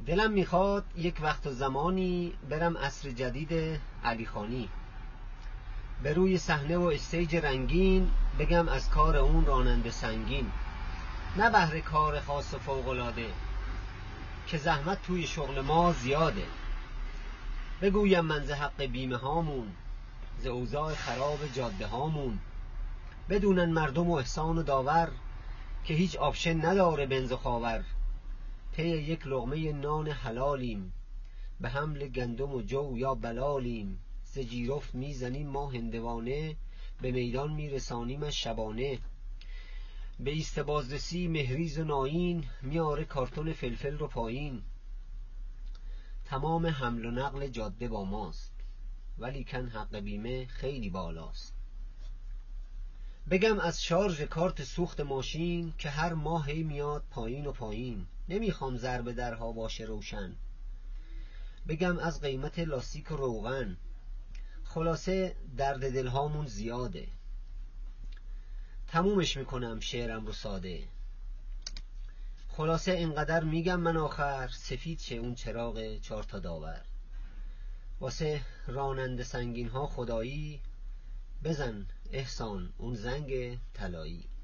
دلم میخواد یک وقت و زمانی برم عصر جدید علی خانی، به روی صحنه و استیج رنگین بگم از کار اون راننده سنگین، نه بهر کار خاص و فوق‌العاده که زحمت توی شغل ما زیاده. بگویم من ز حق بیمه هامون، ز اوضاع خراب جاده هامون، بدونن مردم و احسان و داور که هیچ آپشن نداره بنز و خاور. پی یک لقمه نان حلالیم، به حمل گندم و جو یا بلالیم. ز جیرفت میزنیم ما هندوانه، به میدان میرسانیمش شبانه. به ایست بازرسی مهریز و ناین، میاره کارتون فلفل رو پایین. تمام حمل و نقل جاده با ماست، ولیکن حق بیمه خیلی بالاست. بگم از شارژ کارت سوخت ماشین که هر ماه هی میاد پایین و پایین، نمیخوام ضرب درها باشه روشن. بگم از قیمت لاستیک و روغن، خلاصه درد دلهامون زیاده. تمومش میکنم شعرم رو ساده، خلاصه اینقدر میگم من آخر، سفید شه اون چراغ 4 تا داور. واسه راننده سنگین ها خدایی، بزن احسان اون زنگ طلایی.